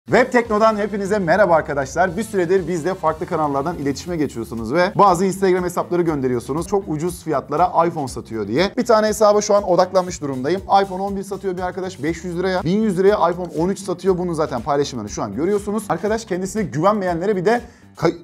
Web Tekno'dan hepinize merhaba arkadaşlar. Bir süredir bizde farklı kanallardan iletişime geçiyorsunuz ve bazı Instagram hesapları gönderiyorsunuz. Çok ucuz fiyatlara iPhone satıyor diye. Bir tane hesaba şu an odaklanmış durumdayım. iPhone 11 satıyor bir arkadaş 500 liraya. 1100 liraya iPhone 13 satıyor. Bunu zaten paylaşımlarını şu an görüyorsunuz. Arkadaş kendisine güvenmeyenlere bir de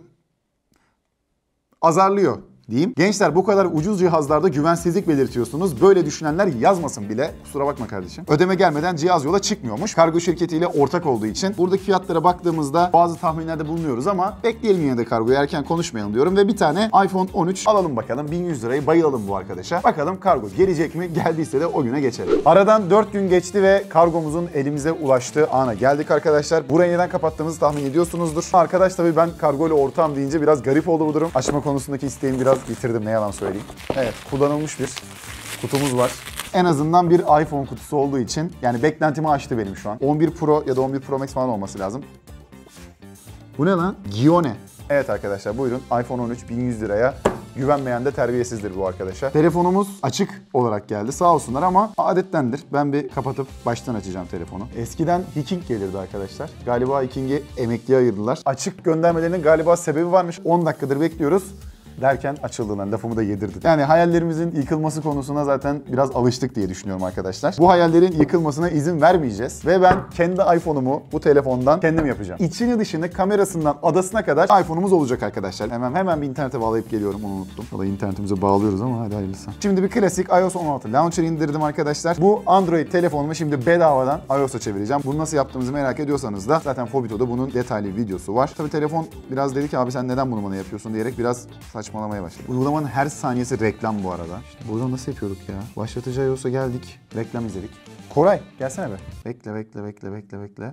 azarlıyor diyeyim. Gençler bu kadar ucuz cihazlarda güvensizlik belirtiyorsunuz. Böyle düşünenler yazmasın bile. Kusura bakma kardeşim. Ödeme gelmeden cihaz yola çıkmıyormuş. Kargo şirketiyle ortak olduğu için. Buradaki fiyatlara baktığımızda bazı tahminlerde bulunuyoruz ama bekleyelim yine de kargoyu, erken konuşmayalım diyorum. Ve bir tane iPhone 13 alalım bakalım. 1100 lirayı bayılalım bu arkadaşa. Bakalım kargo gelecek mi? Geldiyse de o güne geçelim. Aradan 4 gün geçti ve kargomuzun elimize ulaştığı ana geldik arkadaşlar. Burayı neden kapattığımızı tahmin ediyorsunuzdur. Arkadaş tabii ben kargo ile ortağım deyince biraz garip oldu bu durum. Açma konusundaki isteğim biraz bitirdim, ne yalan söyleyeyim. Evet, kullanılmış bir kutumuz var. En azından bir iPhone kutusu olduğu için yani beklentimi aştı benim şu an. 11 Pro ya da 11 Pro Max falan olması lazım. Bu ne lan? Giyone. Evet arkadaşlar buyurun, iPhone 13 1100 liraya. Güvenmeyen de terbiyesizdir bu arkadaşa. Telefonumuz açık olarak geldi sağ olsunlar ama adettendir. Ben bir kapatıp baştan açacağım telefonu. Eskiden Hiking gelirdi arkadaşlar. Galiba Hiking'i emekliye ayırdılar. Açık göndermelerinin galiba sebebi varmış. 10 dakikadır bekliyoruz derken açıldığından lafımı da yedirdi. Yani hayallerimizin yıkılması konusuna zaten biraz alıştık diye düşünüyorum arkadaşlar. Bu hayallerin yıkılmasına izin vermeyeceğiz. Ve ben kendi iPhone'umu bu telefondan kendim yapacağım. İçini dışını, kamerasından adasına kadar iPhone'umuz olacak arkadaşlar. Hemen bir internete bağlayıp geliyorum, onu unuttum. Vallahi internetimize bağlıyoruz ama hadi hayırlısı. Şimdi bir klasik iOS 16 Launcher indirdim arkadaşlar. Bu Android telefonumu şimdi bedavadan iOS'a çevireceğim. Bunu nasıl yaptığımızı merak ediyorsanız da zaten Fobito'da bunun detaylı videosu var. Tabii telefon biraz dedi ki abi sen neden bunu bana yapıyorsun diyerek biraz saçmalamaya başladı. Uygulamanın her saniyesi reklam bu arada. İşte buradan nasıl yapıyorduk ya? Başlatıcı iOS'a geldik. Reklam izledik. Koray gelsene be. Bekle.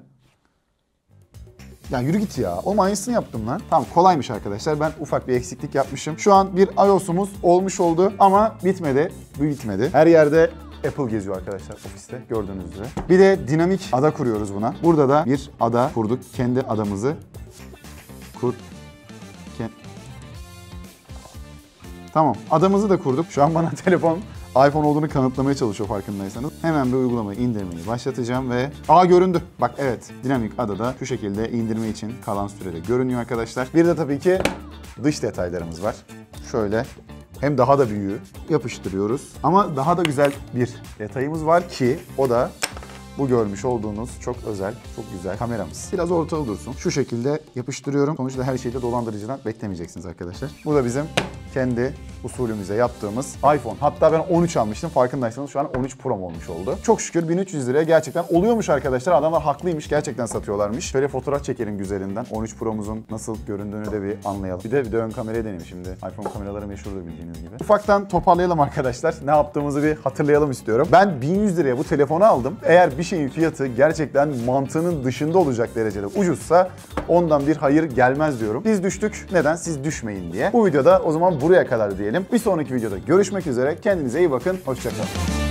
Ya yürü git ya. Oğlum aynısını yaptım lan. Tamam kolaymış arkadaşlar. Ben ufak bir eksiklik yapmışım. Şu an bir iOS'umuz olmuş oldu ama bitmedi. Bu bitmedi. Her yerde Apple geziyor arkadaşlar ofiste gördüğünüz üzere. Bir de dinamik ada kuruyoruz buna. Burada da bir ada kurduk. Kendi adamızı Tamam, adamızı da kurduk. Şu an bana telefon iPhone olduğunu kanıtlamaya çalışıyor farkındaysanız. Hemen bir uygulamayı indirmeyi başlatacağım ve... göründü. Bak evet, dinamik adada şu şekilde indirme için kalan sürede görünüyor arkadaşlar. Bir de tabii ki dış detaylarımız var. Şöyle hem daha da büyüğü yapıştırıyoruz. Ama daha da güzel bir detayımız var ki o da bu görmüş olduğunuz çok özel, çok güzel kameramız. Biraz ortalı dursun. Şu şekilde yapıştırıyorum. Sonuçta her şeyde dolandırıcıdan beklemeyeceksiniz arkadaşlar. Bu da bizim kendi usulümüze yaptığımız iPhone. Hatta ben 13 almıştım. Farkındaysanız şu an 13 Pro olmuş oldu. Çok şükür 1300 liraya gerçekten oluyormuş arkadaşlar. Adamlar haklıymış. Gerçekten satıyorlarmış. Şöyle fotoğraf çekelim güzelinden. 13 Pro'muzun nasıl göründüğünü de bir anlayalım. Bir de ön kamerayı deneyim şimdi. iPhone kameraları meşhurdur bildiğiniz gibi. Ufaktan toparlayalım arkadaşlar. Ne yaptığımızı bir hatırlayalım istiyorum. Ben 1100 liraya bu telefonu aldım. Eğer bir şeyin fiyatı gerçekten mantığının dışında olacak derecede ucuzsa ondan bir hayır gelmez diyorum. Biz düştük. Neden? Siz düşmeyin diye. Bu videoda o zaman buraya kadar diyelim. Bir sonraki videoda görüşmek üzere. Kendinize iyi bakın. Hoşça kalın.